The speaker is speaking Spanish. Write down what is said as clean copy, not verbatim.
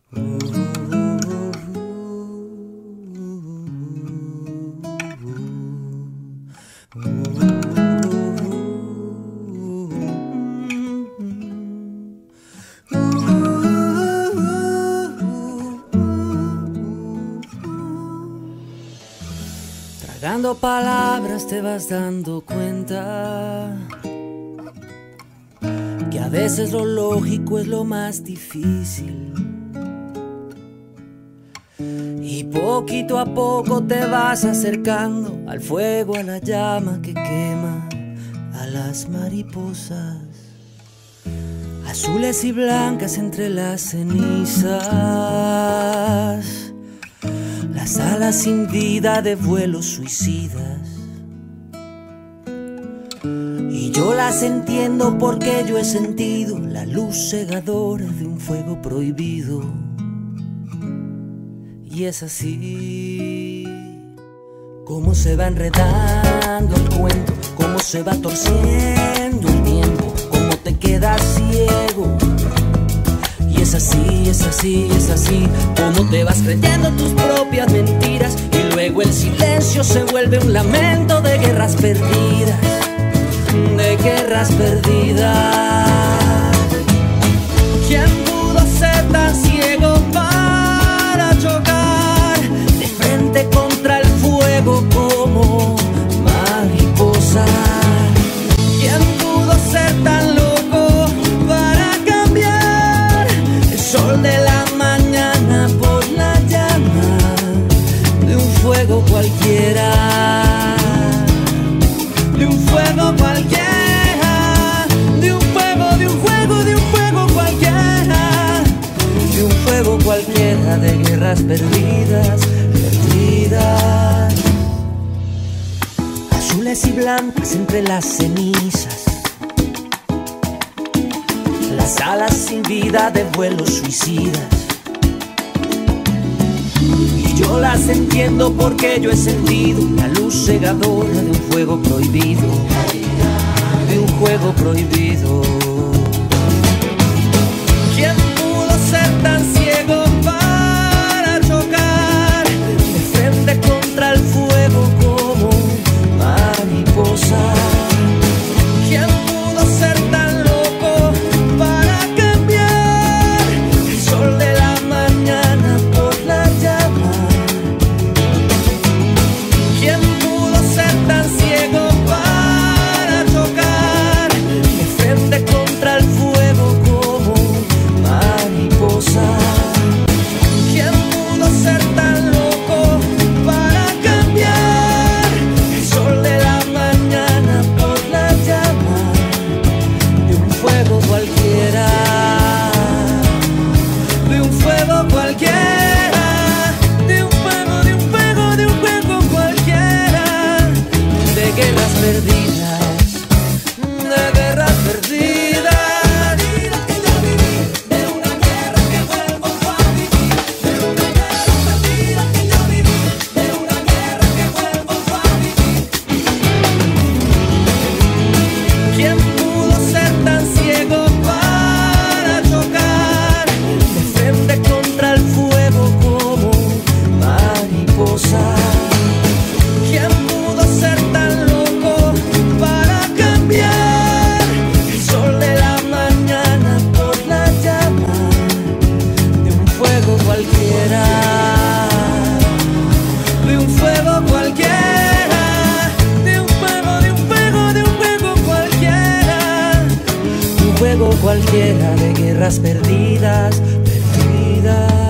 Tragando palabras te vas dando cuenta que a veces lo lógico es lo más difícil, y poquito a poco te vas acercando al fuego, a la llama que quema a las mariposas, azules y blancas entre las cenizas, las alas sin vida de vuelos suicidas. Y yo las entiendo porque yo he sentido la luz cegadora de un fuego prohibido. Y es así como se va enredando el cuento, cómo se va torciendo el tiempo, cómo te quedas ciego. Y es así, es así, es así como te vas creyendo tus propias mentiras, y luego el silencio se vuelve un lamento de guerras perdidas, de guerras perdidas. ¿Quién pudo ser tan ciego para chocar de frente contra el fuego como mariposa? ¿Quién pudo ser tan loco para cambiar el sol de la mañana por la llama de un fuego cualquiera? De un fuego cualquiera, de un fuego, de un fuego, de un fuego cualquiera, de un fuego cualquiera, de guerras perdidas, perdidas. Azules y blancas entre las cenizas, las alas sin vida de vuelos suicidas. Y yo las entiendo porque yo he sentido la luz cegadora de un fuego prohibido, de un juego prohibido. ¿Quién pudo ser tan ciego para chocar de frente contra el fuego como mariposa? ¿Quién pudo ser tan loco para cambiar el sol de la mañana por la llama? ¿Quién pudo ser tan ciego para chocar de frente contra el fuego como mariposa? ¿Quién pudo ser tan loco para cambiar el sol de la mañana por la llama de un fuego cualquiera? De un fuego cualquiera, de un fuego, de un fuego, de un fuego cualquiera, de guerras perdidas, de guerras perdidas. De una guerra que vuelvo a vivir, de una guerra perdida que yo viví, de una guerra que vuelvo a vivir. ¿Quién pudo ser tan ciego para chocar de frente contra el fuego como mariposa? ¿Quién pudo ser tan loco para cambiar el sol de la mañana por la llama de un fuego cualquiera? De un fuego cualquiera, de un fuego, de un fuego, de un fuego cualquiera, de un fuego cualquiera, de guerras perdidas, perdidas.